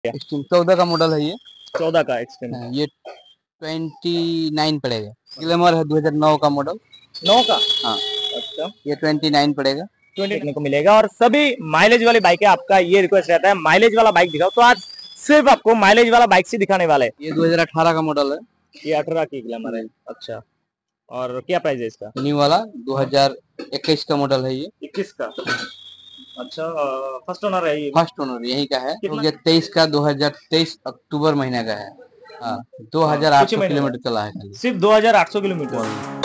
Extreme 14 का model है ये। 14 का एक्सट्रीम। ये 29 पड़ेगा। ग्लैमर है 2009 का मॉडल। 9 का। हाँ, अच्छा, ये 29 पड़ेगा। 20 देखने को मिलेगा। और सभी माइलेज वाली बाइक है, आपका ये रिक्वेस्ट रहता है माइलेज वाला बाइक दिखाओ, तो आज सिर्फ आपको माइलेज वाला बाइक से दिखाने वाले हैं। ये 2018 का मॉडल है। ये 18 की ग्लैमर है। अच्छा, और क्या प्राइस है इसका? न्यू वाला 2021 का मॉडल है ये। 21 का। अच्छा, फर्स्ट ओनर है ये? फर्स्ट ओनर यही का है। कितना? तो ये 23 का 2023 अक्टूबर महीने का है। हाँ, कुछ 2800 महीने किलोमीटर चला है खाली। सिर्फ 2800 किलोमीटर।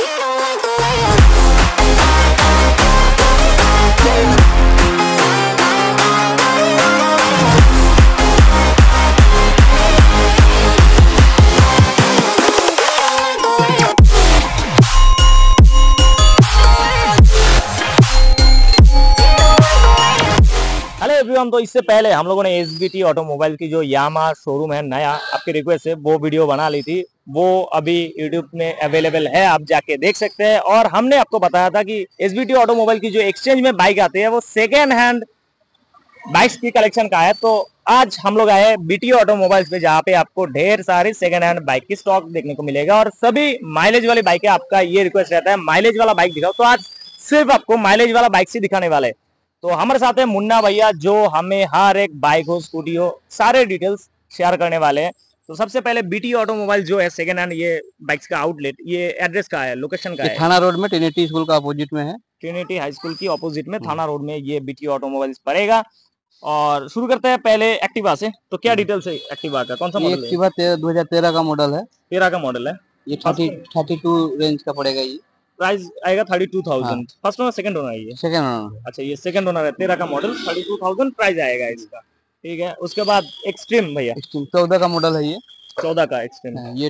हेलो एवरीवन, तो इससे पहले हम लोगों ने एसबीटी ऑटोमोबाइल की जो यामा शोरूम है नया, आपकी रिक्वेस्ट से वो वीडियो बना ली थी। वो अभी यूट्यूब में अवेलेबल है, आप जाके देख सकते हैं। और हमने आपको बताया था कि एसबीटी ऑटोमोबाइल की जो एक्सचेंज में बाइक आती है वो सेकेंड हैंड बाइक्स की कलेक्शन का है। तो आज हम लोग आए बीटी ऑटोमोबाइल्स पे, जहाँ पे आपको ढेर सारी सेकेंड हैंड बाइक की स्टॉक देखने को मिलेगा। और सभी माइलेज वाली बाइक है, आपका ये रिक्वेस्ट रहता है माइलेज वाला बाइक दिखाओ, तो आज सिर्फ आपको माइलेज वाला बाइक से दिखाने वाले। तो हमारे साथ है मुन्ना भैया, जो हमें हर एक बाइक हो, स्कूटी हो, सारे डिटेल्स शेयर करने वाले हैं। तो सबसे पहले बीटी ऑटोमोबाइल जो है सेकेंड हैंड ये बाइक्स का आउटलेट, ये एड्रेस का है, लोकेशन का है? थाना रोड में ट्रिनिटी स्कूल का अपोजिट में है। ट्रिनिटी हाई स्कूल की ऑपोजिट में थाना रोड में ये बीटी ऑटोमोबाइल्स पड़ेगा। और शुरू करते हैं पहले एक्टिवा से। तो क्या डिटेल्स है एक्टिवा का, कौन सा ये मॉडल है? एक्टिवा 2013 का मॉडल है। 13 का मॉडल है। ये 32 रेंज का पड़ेगा ये। प्राइस आएगा 32,000। हाँ, फर्स्ट ओनर सेकंड ओनर है ये? Second owner. अच्छा, ये सेकंड ओनर है। 13 का मॉडल, 32,000 प्राइस आएगा इसका। ठीक है, उसके बाद एक्सट्रीम भैया। एक्सट्रीम 14 का मॉडल है ये। 14 का एक्सट्रीम। ये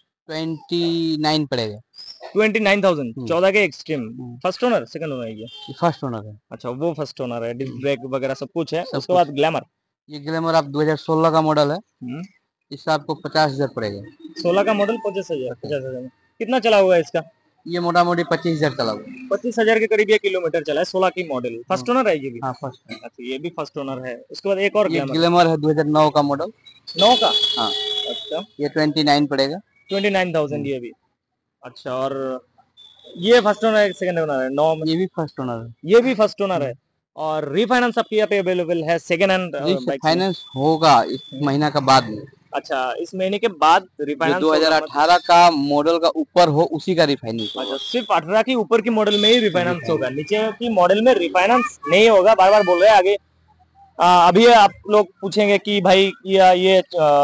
29 पड़ेगा। 29,000, 14 के Xtreme. First owner second owner है ये? ये फर्स्ट ओनर है। अच्छा, वो फर्स्ट ओनर है, डिस्क ब्रेक वगैरह सब कुछ है। सब उसके बाद ग्लैमर। ये ग्लैमर आप 2016 का मॉडल है। इसका आपको 50,000 पड़ेगा। 16 का मॉडल 50,000। 50,000 कितना चला हुआ है इसका? ये मोटा मोटी 25,000 चला हुआ। 25,000 के करीब ये किलोमीटर चला है। 16 की मॉडल, फर्स्ट ओनर है ये भी? हाँ, फर्स्ट। अच्छा, ये भी फर्स्ट ओनर है। उसके बाद एक और ये ग्लैमर है 2009 का मॉडल। 9 का। हाँ, अच्छा, ये 29 पड़ेगा। 29,000 ये भी। अच्छा, और ये फर्स्ट ओनर है सेकंड ओनर है? 9 में ये भी फर्स्ट ओनर है। ये भी फर्स्ट ओनर है। और रीफाइनेंस आपके यहाँ पे अवेलेबल है सेकंड हैंड बाइक? फाइनेंस होगा इस महीना का बाद में। अच्छा, इस महीने के बाद जो रिफाइनेंस 2018 का मॉडल का ऊपर हो उसी का रिफाइनेंस होगा। अच्छा, सिर्फ 18 की ऊपर की मॉडल में ही रिफाइनेंस होगा, नीचे की मॉडल में रिफाइनेंस नहीं होगा। बार बार बोल रहे हैं आगे। अभी आप लोग पूछेंगे कि भाई ये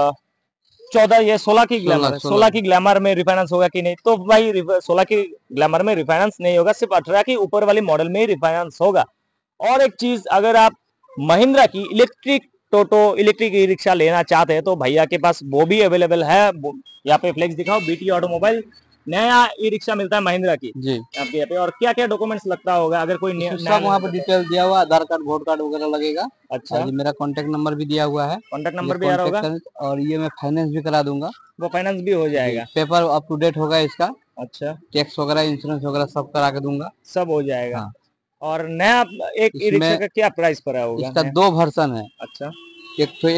14 ये 16 की ग्लैमर है, 16 की ग्लैमर में रिफाइनेंस होगा कि नहीं? तो भाई 16 की ग्लैमर में रिफाइनेंस नहीं होगा, सिर्फ 18 की ऊपर वाली मॉडल में ही रिफाइनेंस होगा। और एक चीज, अगर आप महिंद्रा की electric toto electric e rickshaw लेना चाहते हैं तो भैया के पास वो भी अवेलेबल है। यहाँ पे फ्लेक्स दिखाओ, बीटी ऑटोमोबाइल नया ई रिक्शा मिलता है महिंद्रा की जी। आपके यहाँ पे। और क्या क्या डॉक्यूमेंट्स लगता होगा अगर कोई सब वहाँ पे डिटेल दिया हुआ, आधार कार्ड, वोट कार्ड वगैरह लगेगा। अच्छा, और मेरा कांटेक्ट नंबर भी दिया हुआ है। कॉन्टेक्ट नंबर भी आ रहा होगा। और ये मैं फाइनेंस भी करा दूंगा। वो फाइनेंस भी हो जाएगा। पेपर अप टू डेट होगा इसका। अच्छा, टैक्स वगैरह, इंश्योरेंस वगैरह सब करा के दूंगा। सब हो जाएगा। हाँ। और नया एक ई रिक्शा का क्या प्राइस पड़ा होगा? इसका 2 वर्जन है। अच्छा, एक तो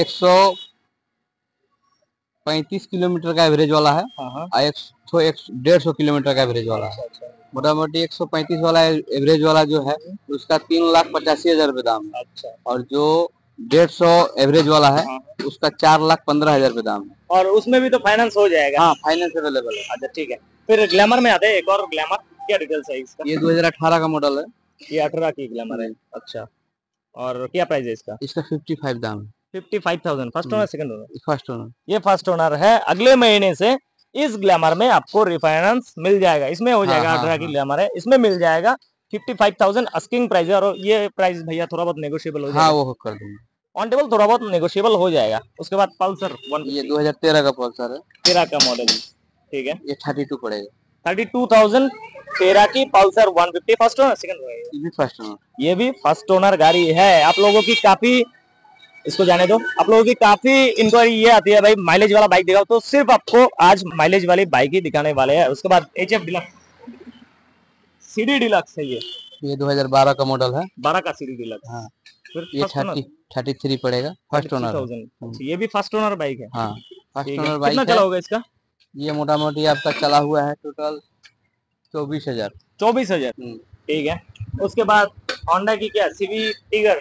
135 किलोमीटर का एवरेज वाला है। हाँ, और एक तो 150 किलोमीटर का एवरेज वाला है। मोटा मोटी 135 वाला एवरेज वाला जो है उसका 3,85,000 रुपये दाम है। अच्छा, और जो 150 एवरेज वाला है उसका 4,15,000 रुपये दाम है। और उसमें भी तो फाइनेंस हो जाएगा? हाँ, फाइनेंस अवेलेबल है। अच्छा, ठीक है। फिर ग्लैमर में आते हैं, एक और ग्लैमर, क्या डिटेल्स है इसका? ये 2018 का मॉडल है। ये 18 की ग्लैमर है। अच्छा, और क्या प्राइस है इसका? इसका 55 दाम है। 55,000। First owner second owner? First owner. ये फर्स्ट ओनर है। अगले महीने से इस ग्लैमर में आपको रिफाइनेंस मिल जाएगा। इसमें हो जाएगा, 18 की ग्लैमर है, इसमें मिल जाएगा 55,000 आस्किंग प्राइस है। और ये प्राइस भैया थोड़ा बहुत नेगोशिएबल हो जाएगा? हाँ, वो कर दूंगा। ऑन टेबल थोड़ा बहुत नेगोशिएबल हो जाएगा। उसके बाद पल्सर 150। ये 2013 का पल्सर है। 13 का मॉडल, ठीक है। ये 32 पड़ेगा। 32,000, 13 की Pulsar 150। First owner second owner? ये भी फर्स्ट ओनर। ये भी फर्स्ट ओनर गाड़ी है। आप लोगों की काफी, इसको जाने दो, आप लोगों की काफी इंक्वायरी ये आती है भाई माइलेज वाला बाइक दिखाओ, तो सिर्फ आपको आज माइलेज वाली बाइक ही दिखाने वाले हैं। उसके बाद HF डीलक्स, CD डीलक्स है ये? ये 2012 का मॉडल है। 12 का CD डीलक्स। हाँ। फिर ये फर्स्ट ओनर 33 पड़ेगा, फर्स्ट ओनर है। 33,000। ये भी फर्स्ट ओनर बाइक है। हाँ फर्स्ट ठीक है, ओनर कितना बाइक चला है। होगा इसका? ये मोटा मोटी आपका चला हुआ है टोटल 24,000। 24,000। ठीक है। उसके बाद होंडा की क्या सीवी टिगर,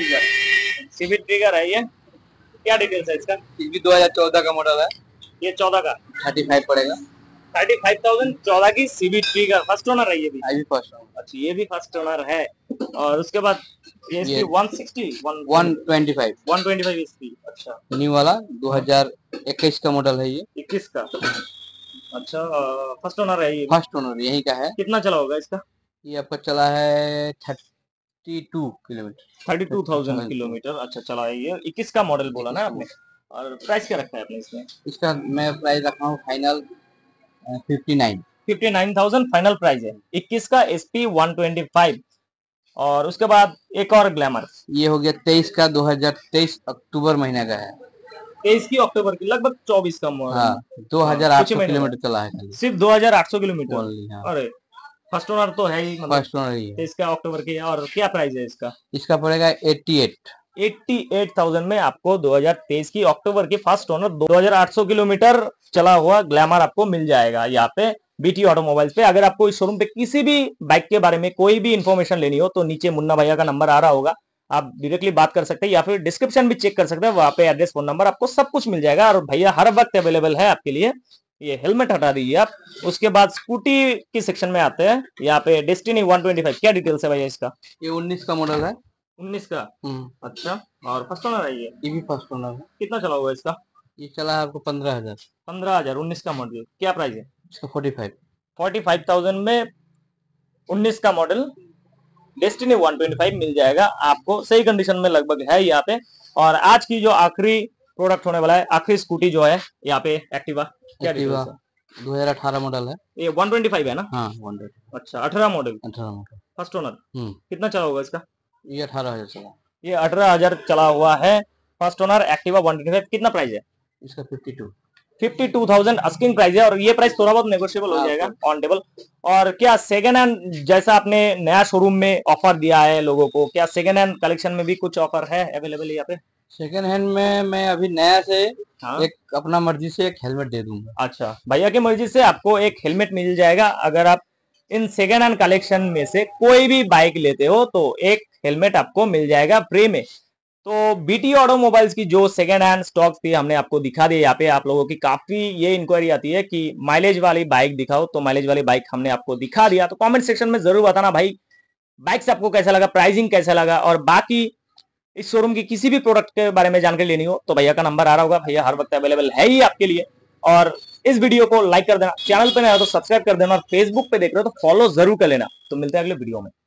सीवी ट्रिगर है ये, क्या डिटेल्स है इसका? ये भी 2014 का मॉडल है। ये 14 का 35 पड़ेगा। 35,000, 14 की सीवी ट्रिगर, फर्स्ट ओनर है ये भी। भी फर्स्ट ओनर। अच्छा, ये भी फर्स्ट ओनर है। और उसके बाद ये ये 160 125 125 एसपी। अच्छा, न्यू वाला 2021 का मॉडल है ये। 21 का। अच्छा, फर्स्ट ओनर है ये। फर्स्ट ओनर यही का है। कितना चला होगा इसका? ये आपका चला है 32 किलोमीटर। 32,000 किलोमीटर। अच्छा चला है ये। 21 का मॉडल बोला ना आपने। और प्राइस क्या रखा है आपने इसमें? इसका मैं प्राइस रखा हूँ फाइनल 59। 59,000 फाइनल प्राइस है। 21 का SP 125। और उसके बाद एक और ग्लैमर, ये हो गया 23 का, 2023 अक्टूबर महीने का है। 23 की अक्टूबर की, लगभग 24 का मॉडल। हाँ 2800 किलोमीटर चला है खाली। सिर्फ 2800 किलोमीटर। हाँ। अरे फर्स्ट ओनर तो है ही, मतलब फर्स्ट ओनर ही है। इसका अक्टूबर की है। और क्या प्राइस है इसका? इसका पड़ेगा 88,000 में आपको 2023 की अक्टूबर की फर्स्ट ओनर 2800 किलोमीटर चला हुआ ग्लैमर आपको मिल जाएगा यहाँ पे बीटी ऑटोमोबाइल्स पे। अगर आपको इस शोरूम पे किसी भी बाइक के बारे में कोई भी इंफॉर्मेशन लेनी हो तो नीचे मुन्ना भैया का नंबर आ रहा होगा, आप डायरेक्टली बात कर सकते हैं या फिर डिस्क्रिप्शन भी चेक कर सकते हैं, वहां पे एड्रेस, फोन नंबर, आपको सब कुछ मिल जाएगा। और भैया हर वक्त अवेलेबल है आपके लिए। ये हेलमेट हटा दीजिए आप। उसके बाद स्कूटी की सेक्शन में आते हैं। यहाँ पे डेस्टिनी 125, क्या डिटेल्स है भैया इसका? ये 19 का मॉडल है। 19 का। अच्छा, और फर्स्ट ओनर है ये भी फर्स्ट ओनर है। कितना चला हुआ इसका? ये चला है आपको 15,000। 15,000। 19 का मॉडल, क्या प्राइस है इसका 45,000 में 19 का मॉडल डेस्टिनी 125 मिल जाएगा आपको। सही कंडीशन में लगभग है यहाँ पे। और आज की जो आखिरी प्रोडक्ट होने वाला है, आखिरी स्कूटी जो है यहाँ पे, एक्टिवा, क्या डिटेल्स है? 2018 मॉडल है। ये 125 है ना? हाँ 125। अच्छा, 18 मॉडल, 18 मॉडल, फर्स्ट ओनर। कितना चला होगा इसका? ये 18,000 चला। ये 18,000 चला हुआ है, फर्स्ट ओनर एक्टिवा 125। कितना प्राइस है इसका? 52,000 आस्किंग प्राइस है। और ये प्राइस थोड़ा बहुत नेगोशिएबल हो जाएगा ऑन टेबल। और क्या सेकंड हैंड, जैसा आपने नया शोरूम में ऑफर दिया है लोगों को, क्या सेकंड हैंड कलेक्शन में भी कुछ ऑफर है अवेलेबल यहाँ पे? सेकंड हैंड में मैं अभी नया से हाँ? एक अपना मर्जी से एक हेलमेट दे दूंगा। अच्छा, भैया की मर्जी से आपको एक हेलमेट मिल जाएगा। अगर आप इन सेकेंड हैंड कलेक्शन में से कोई भी बाइक लेते हो तो एक हेलमेट आपको मिल जाएगा फ्री में। तो बीटी ऑटोमोबाइल्स की जो सेकेंड हैंड स्टॉक थी हमने आपको दिखा दिया। यहाँ पे आप लोगों की काफी ये इंक्वायरी आती है कि माइलेज वाली बाइक दिखाओ, तो माइलेज वाली बाइक हमने आपको दिखा दिया। तो कमेंट सेक्शन में जरूर बताना भाई बाइक से आपको कैसा लगा, प्राइसिंग कैसा लगा। और बाकी इस शोरूम की किसी भी प्रोडक्ट के बारे में जानकारी लेनी हो तो भैया का नंबर आ रहा होगा, भैया हर वक्त अवेलेबल है ही आपके लिए। और इस वीडियो को लाइक कर देना, चैनल पे नया हो तो सब्सक्राइब कर देना, और फेसबुक पे देख रहे हो तो फॉलो जरूर कर लेना। तो मिलते हैं अगले वीडियो में।